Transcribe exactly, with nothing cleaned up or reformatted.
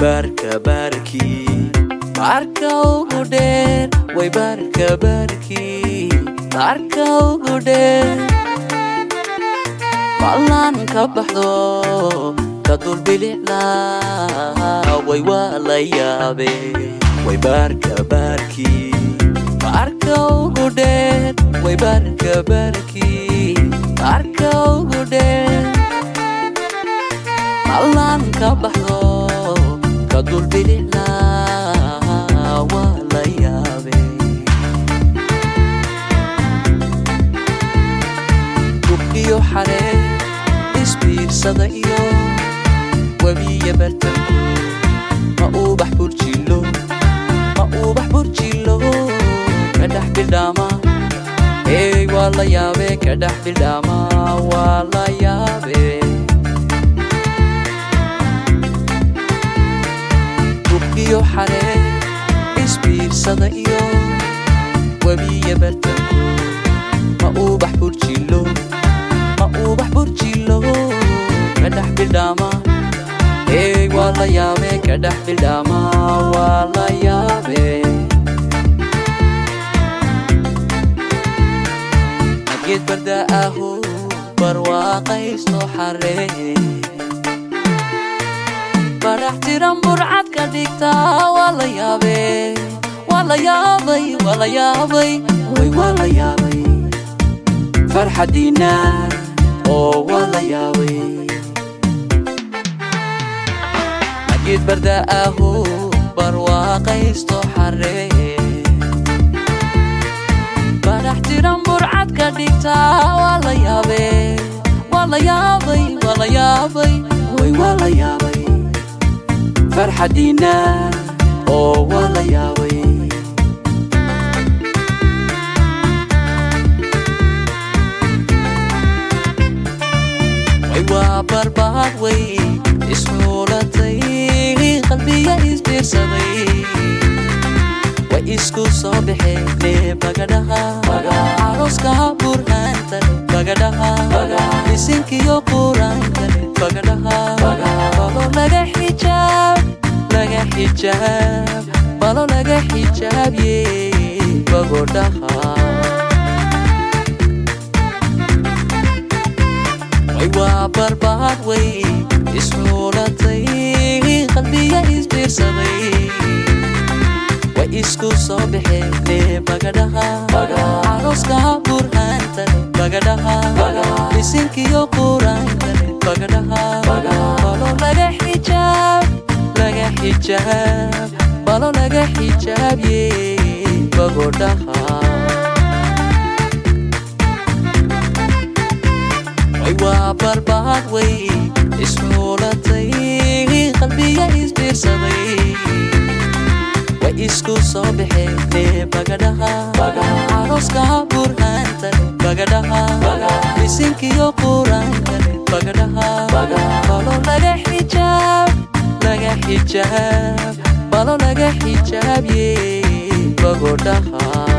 barka barki barka ugu dheer way barka barki barka ugu dheer ballan ka baxdo ka dul bilicla way waa la yaabe way barka barki barka ugu dheer way barka barki barka ugu dheer ballan ka baxdo ka dul bilicla waa la yaabe iyo xaree isbiirsada iyo wabiya bartanku ma uu bax burjilo ma uu bax burjilo ka dhex bildhaama hey waa la yaabe ka dhex bildhaama waa la yaabe iyo xaree isbiirsada iyo wabiya bartanku ma uu bax burjilo ma uu bax burjilo ka dhex bildhaama hey waa la yaabe ka dhex bildhaama waa la yaabe geed barda ahu barwaaqaysto xaree barax tiran burcad ka dhigta waa la yaabe waa la yaabay waa la yaabay way waa la yaabay farxadiina oo waa la yaabay geed barda ahu barwaaqaysto xaree barax tiran burcad ka dhigta waa la yaabe waa la yaabay waa la yaabay way waa la yaabay farxadiina oo waa la yaabay way waa barbaad way isxuulatay qalbiga isbiirsaday way isku soo baxeen bagadhaha arooska burhaanta bagadhaha isinkiyo quraanka bagadhaha balo laga xijaab laga xijaab balo laga xijaab ye bagodhaha way waa barbaad way isxuulatay qalbiga isbiirsaday way isku soo baxeen bagadhaha arooska burhaanta bagadhaha isinkiyo quraanka bagadhaha balo laga xijaab laga xijaab balo laga xijaab ye bagodhaha way waa barbaad way isxuulatay qalbiga isbiirsaday way isku soo baxeen bagadhaha arooska burhaanta bagadhaha isinkiyo quraanka bagadhaha balo laga xijaab laga xijaab balo laga xijaab ye bagodhaha